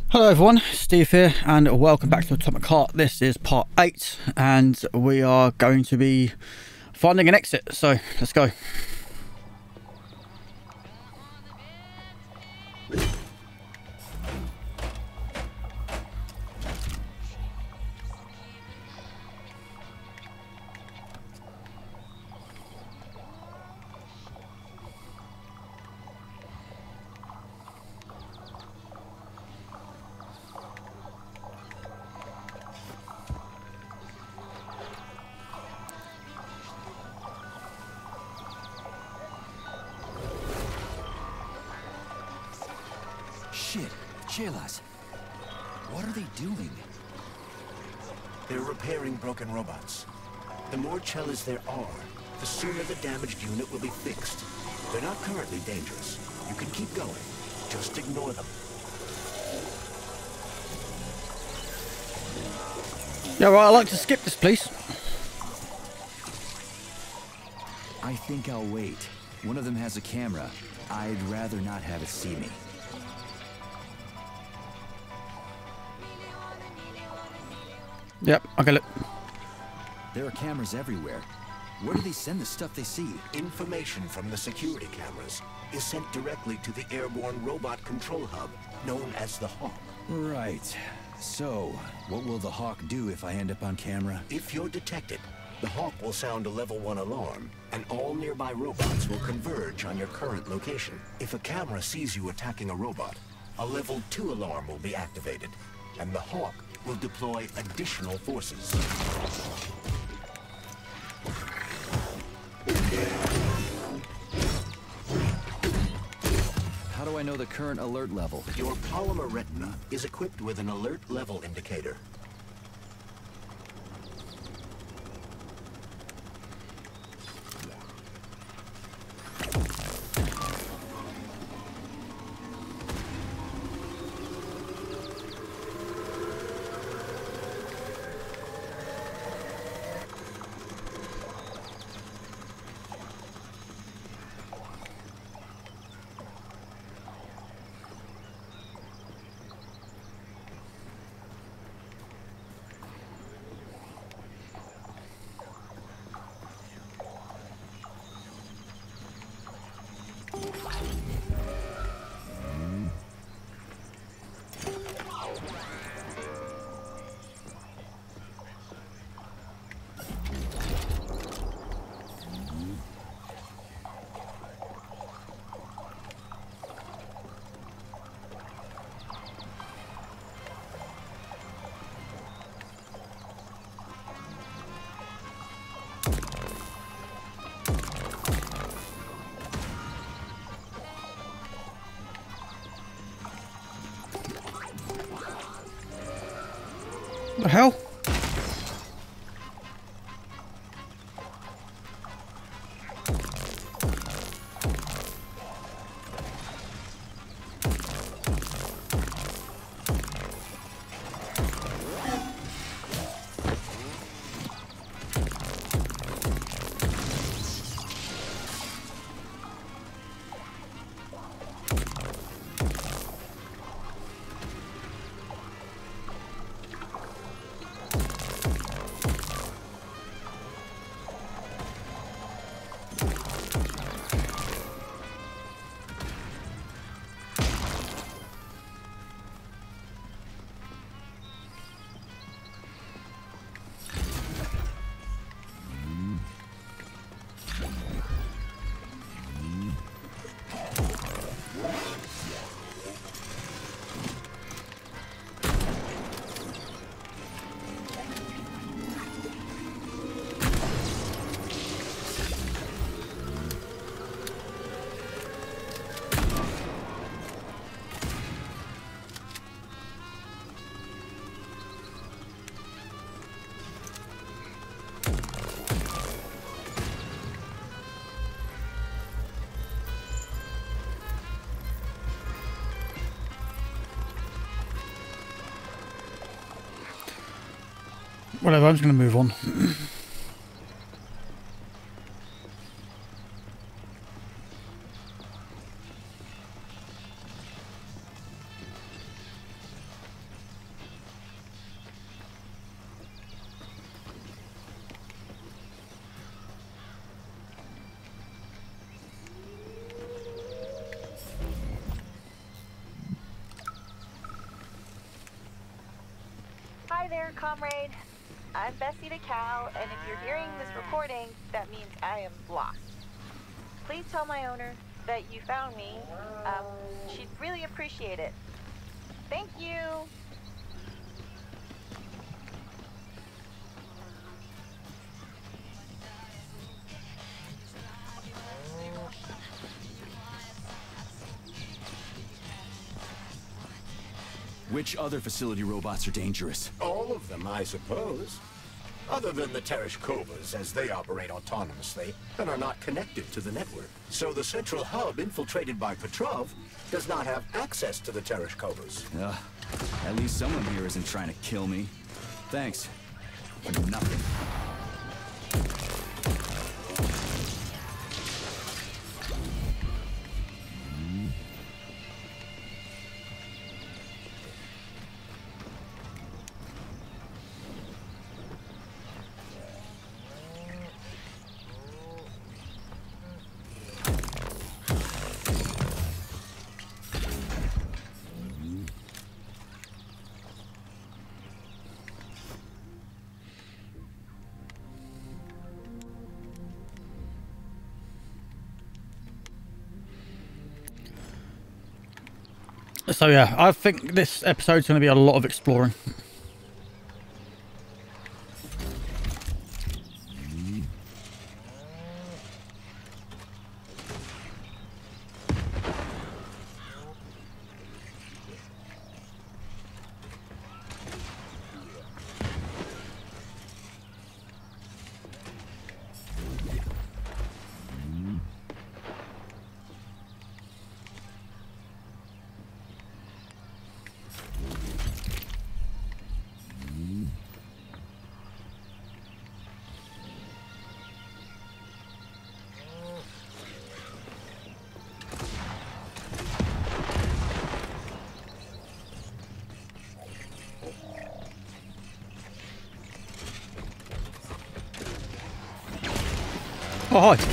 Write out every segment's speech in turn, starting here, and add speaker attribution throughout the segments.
Speaker 1: Hello everyone, Steve here and welcome back to Atomic Heart. This is part 8 and we are going to be finding an exit, so let's go.
Speaker 2: Shit, Chelas. What are they doing?
Speaker 3: They're repairing broken robots. The more Chelas there are, the sooner the damaged unit will be fixed. They're not currently dangerous. You can keep going. Just ignore them.
Speaker 1: Yeah, right, I'd like to skip this, please.
Speaker 2: I think I'll wait. One of them has a camera. I'd rather not have it see me.
Speaker 1: Yep, okay, look.
Speaker 2: There are cameras everywhere. Where do they send the stuff they see?
Speaker 3: Information from the security cameras is sent directly to the airborne robot control hub, known as the Hawk.
Speaker 2: Right. So, what will the Hawk do if I end up on camera?
Speaker 3: If you're detected, the Hawk will sound a level 1 alarm, and all nearby robots will converge on your current location. If a camera sees you attacking a robot, a level 2 alarm will be activated, and the Hawk will deploy additional forces.
Speaker 2: How do I know the current alert level?
Speaker 3: Your polymer retina is equipped with an alert level indicator.
Speaker 1: The hell? Whatever, I'm just going to move on.
Speaker 4: there, comrade. I'm Bessie the cow, and if you're hearing this recording, that means I am lost. Please tell my owner that you found me. She'd really appreciate it. Thank you.
Speaker 2: Which other facility robots are dangerous?
Speaker 3: All of them, I suppose. Other than the Tereshkovas, as they operate autonomously and are not connected to the network. So the central hub infiltrated by Petrov does not have access to the Tereshkovas.
Speaker 2: At least someone here isn't trying to kill me. Thanks. For nothing.
Speaker 1: So yeah, I think this episode's going to be a lot of exploring. Oh, hi.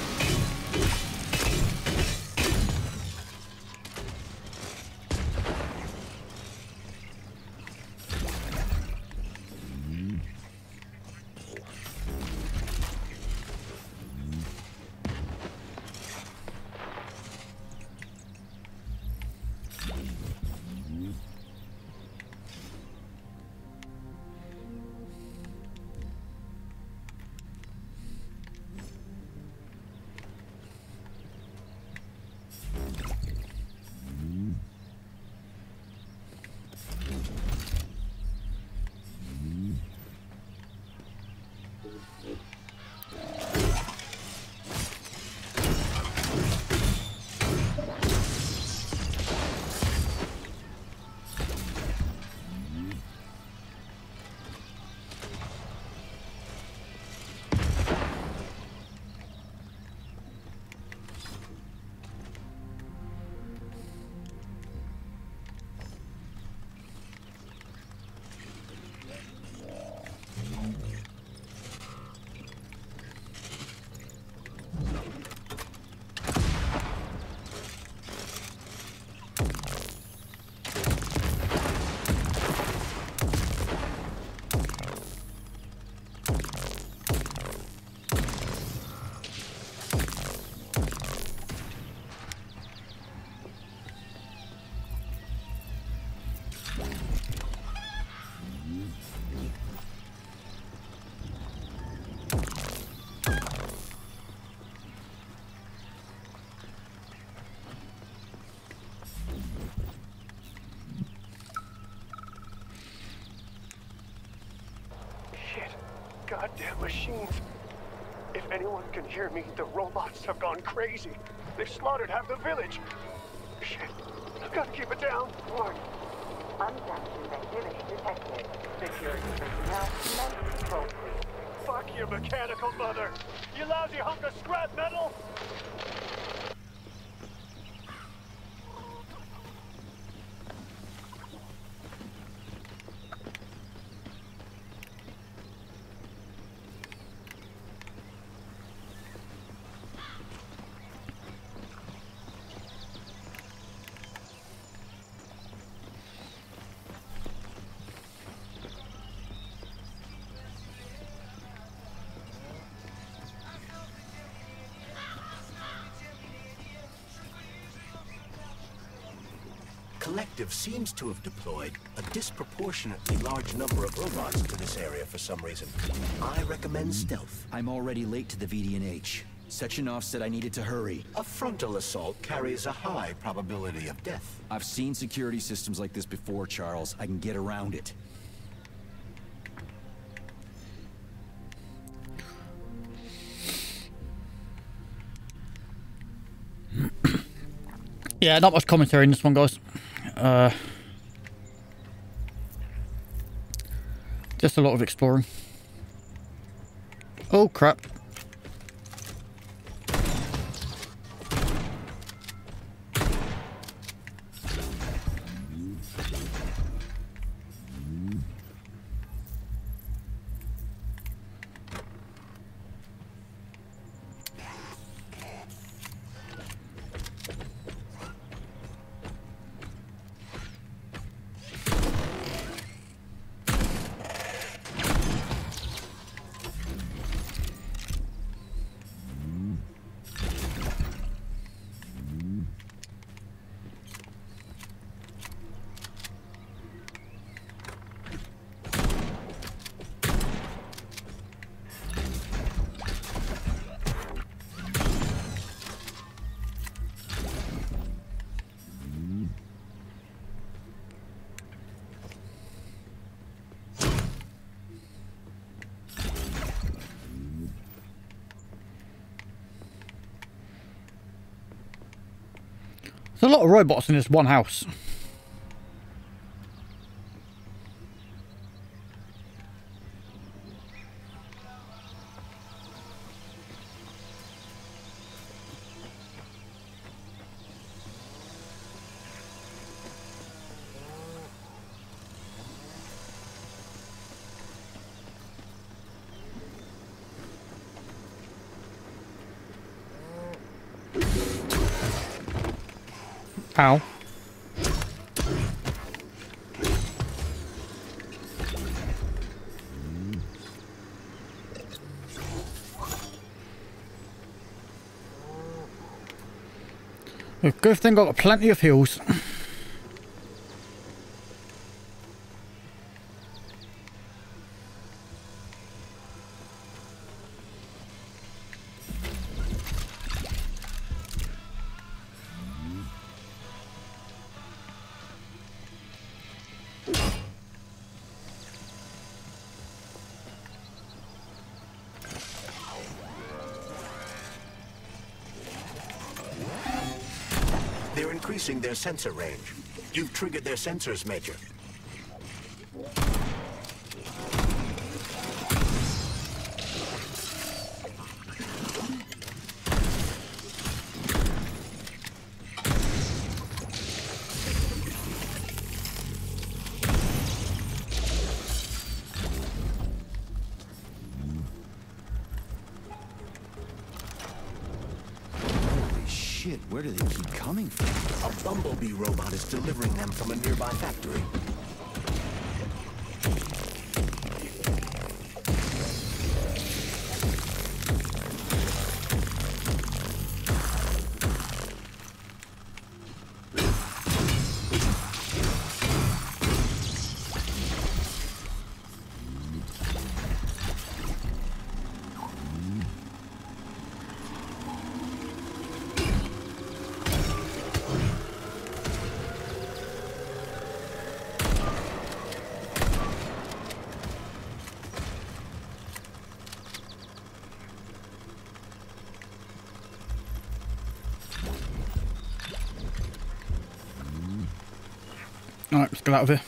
Speaker 5: Goddamn machines. If anyone can hear me, the robots have gone crazy. They've slaughtered half the village. Shit. I've got to keep it down. Warning.
Speaker 6: Unsanctioned activity detected. Security personnel, commence control, please.
Speaker 5: Fuck your mechanical mother. You lousy hunk of scrap metal.
Speaker 3: Collective seems to have deployed a disproportionately large number of robots to this area for some reason. I recommend stealth.
Speaker 2: I'm already late to the VD&H. Sechenov said I needed to hurry.
Speaker 3: A frontal assault carries a high probability of death.
Speaker 2: I've seen security systems like this before, Charles. I can get around it.
Speaker 1: Yeah, not much commentary in this one, guys. Just a lot of exploring. Oh, crap. There's a lot of robots in this one house. Ow. Good thing I've got plenty of heals.
Speaker 3: They're increasing their sensor range. You've triggered their sensors, Major.
Speaker 2: Shit, where do they keep coming from?
Speaker 3: A bumblebee robot is delivering them from a nearby factory.
Speaker 1: Alright, let's get out of here.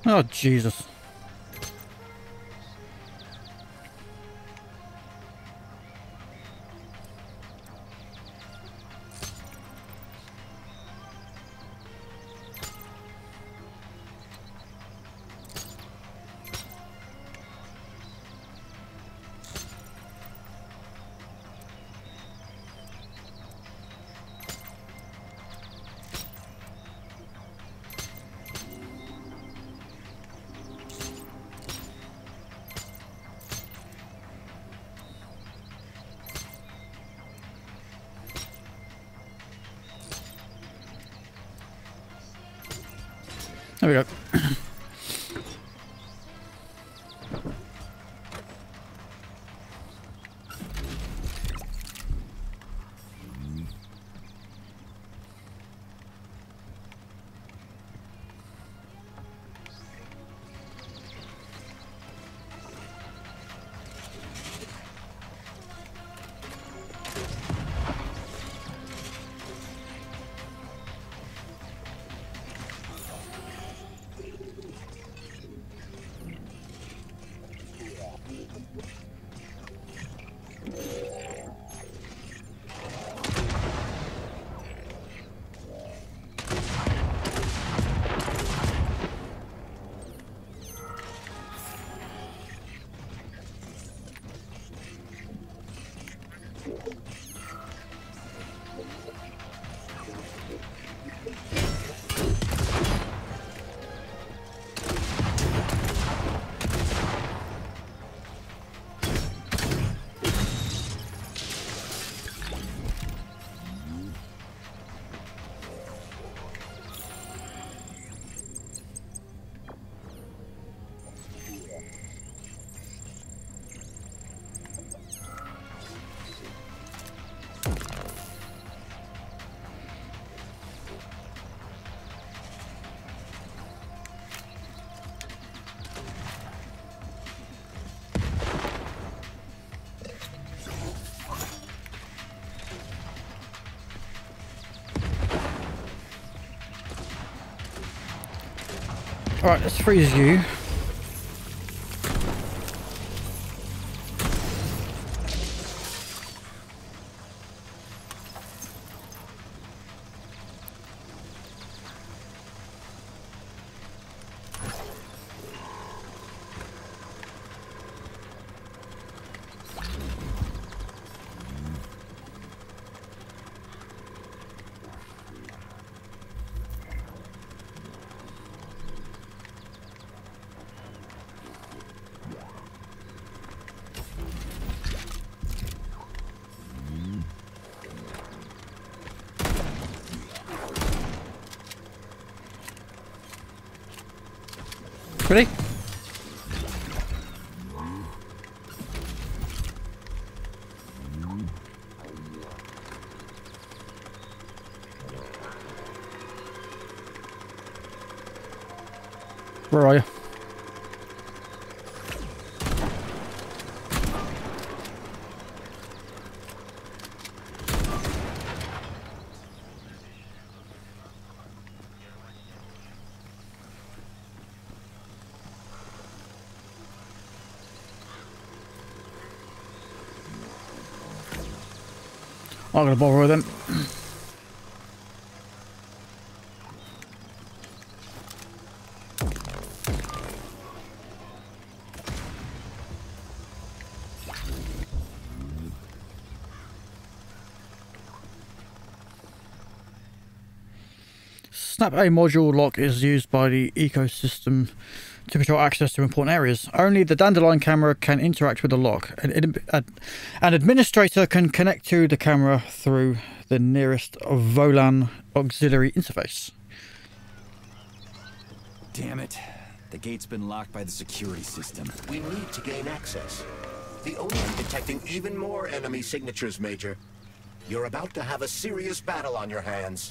Speaker 1: Oh, Jesus. There we go. Alright, let's freeze you. Ready? Where are you? I'm not going to bother with them. Snap A module lock is used by the ecosystem to control access to important areas. Only the Dandelion camera can interact with the lock. An administrator can connect to the camera through the nearest VLAN auxiliary interface.
Speaker 2: Damn it. The gate's been locked by the security system.
Speaker 3: We need to gain access. The only detecting even more enemy signatures, Major. You're about to have a serious battle on your hands.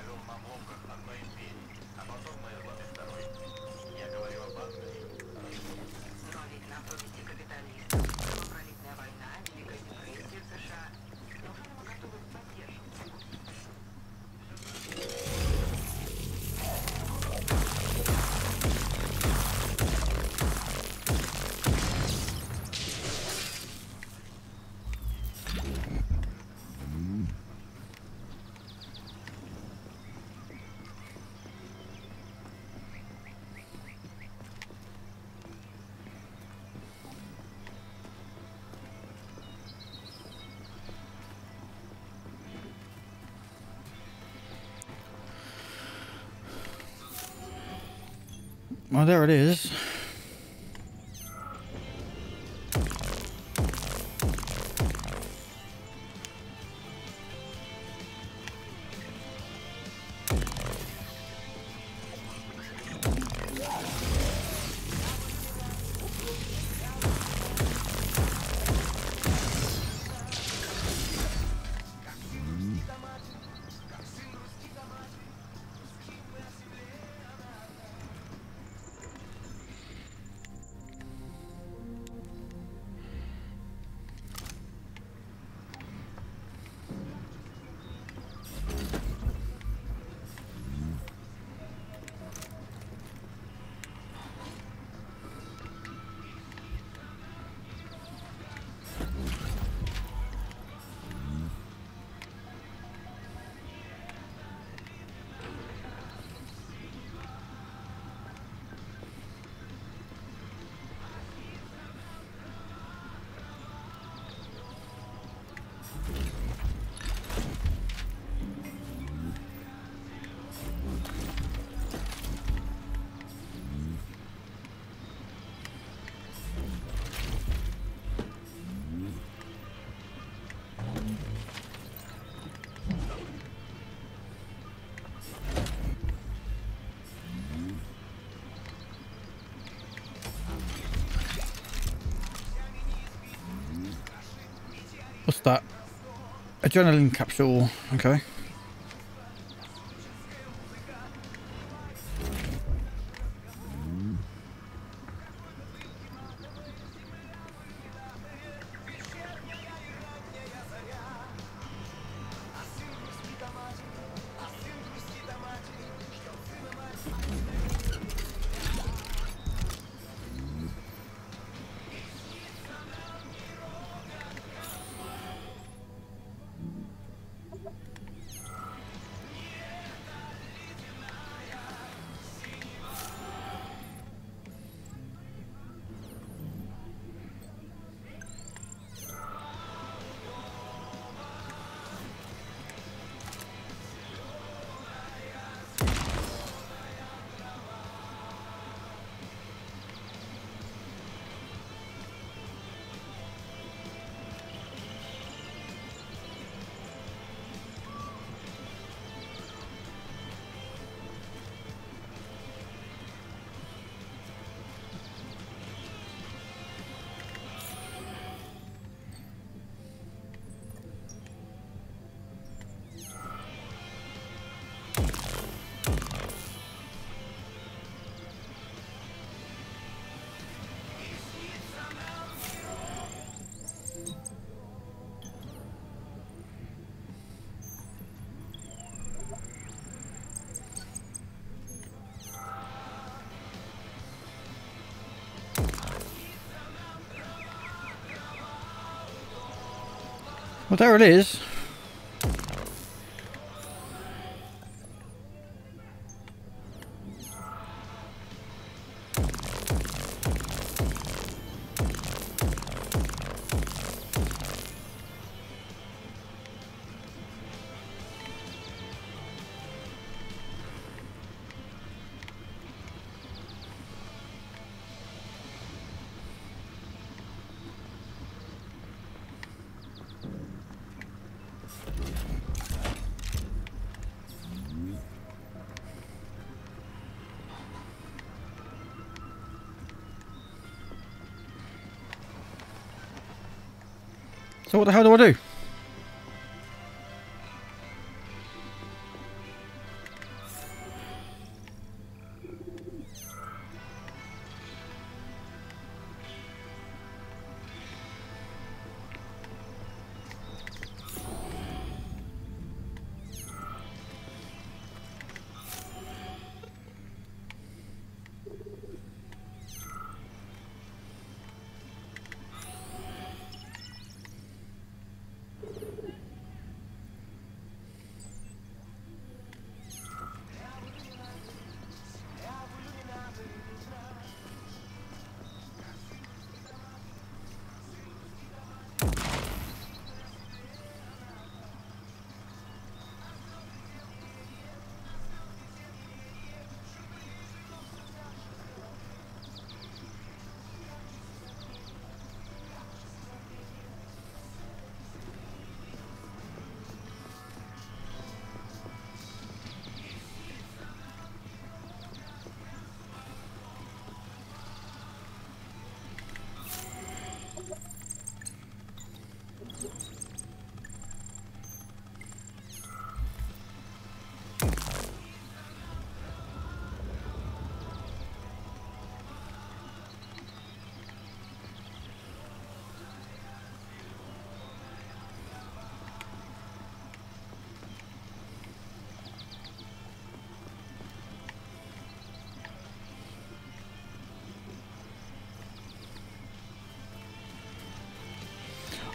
Speaker 1: Well, there it is. What's that? Adrenaline capsule. Okay. Well, there it is. So what the hell do I do?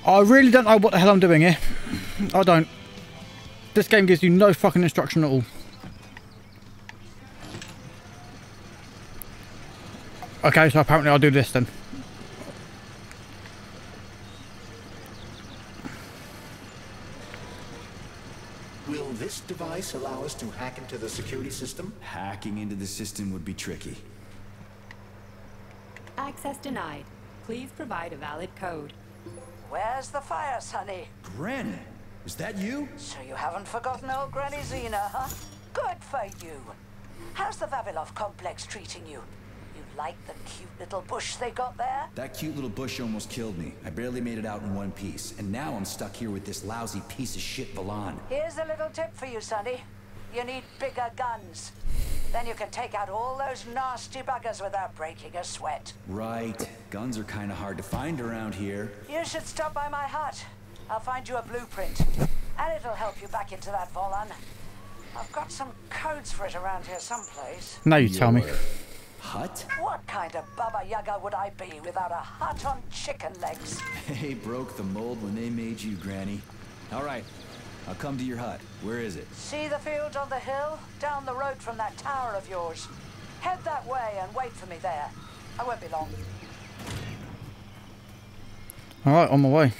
Speaker 1: I really don't know what the hell I'm doing here. I don't. This game gives you no fucking instruction at all. Okay, so apparently I'll do this then.
Speaker 3: Will this device allow us to hack into the security system?
Speaker 2: Hacking into the system would be tricky.
Speaker 7: Access denied. Please provide a valid code.
Speaker 8: Where's the fire, Sonny?
Speaker 2: Granny, is that you?
Speaker 8: So you haven't forgotten old Granny Xena, huh? Good for you. How's the Vavilov complex treating you? You like the cute little bush they got there?
Speaker 2: That cute little bush almost killed me. I barely made it out in one piece, and now I'm stuck here with this lousy piece of shit Valan.
Speaker 8: Here's a little tip for you, Sonny. You need bigger guns. Then you can take out all those nasty buggers without breaking a sweat.
Speaker 2: Right. Guns are kind of hard to find around here.
Speaker 8: You should stop by my hut. I'll find you a blueprint, and it'll help you back into that Volan. I've got some codes for it around here someplace.
Speaker 1: Now you tell me.
Speaker 2: Your hut?
Speaker 8: What kind of Baba Yaga would I be without a hut on chicken legs?
Speaker 2: They broke the mold when they made you, Granny. All right. I'll come to your hut. Where is it?
Speaker 8: See the field on the hill? Down the road from that tower of yours. Head that way and wait for me there. I won't be long.
Speaker 1: Alright, on my way.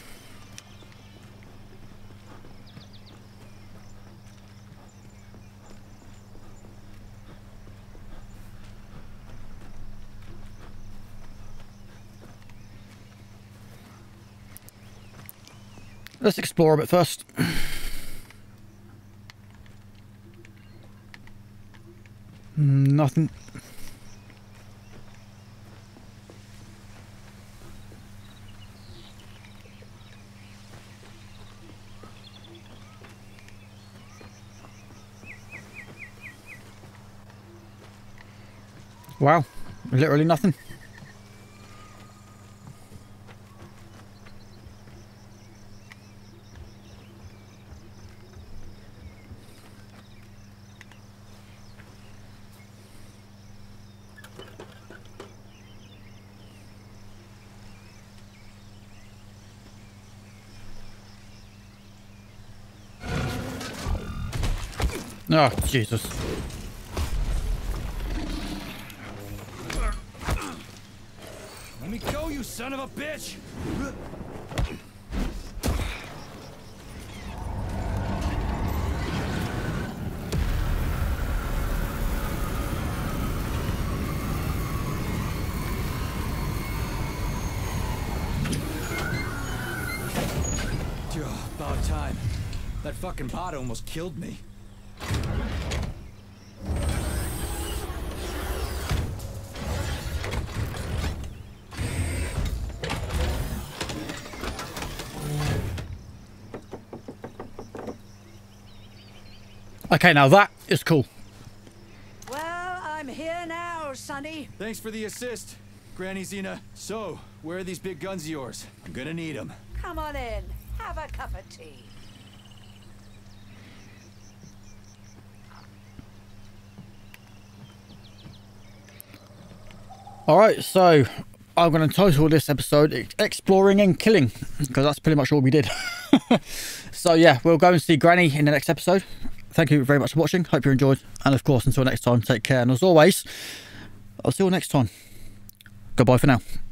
Speaker 1: Let's explore a bit first. Nothing. Wow, literally nothing. Oh, Jesus.
Speaker 2: Let me go, you son of a bitch! About time. That fucking bot almost killed me.
Speaker 1: Okay, now that is cool.
Speaker 8: Well, I'm here now, Sonny.
Speaker 2: Thanks for the assist, Granny Xena. So, where are these big guns of yours? I'm gonna need them.
Speaker 8: Come on in. Have a cup of tea.
Speaker 1: Alright, so I'm going to title this episode Exploring and Killing, because that's pretty much all we did. So yeah, we'll go and see Granny in the next episode. Thank you very much for watching. Hope you enjoyed. And of course, until next time, take care. And as always, I'll see you all next time. Goodbye for now.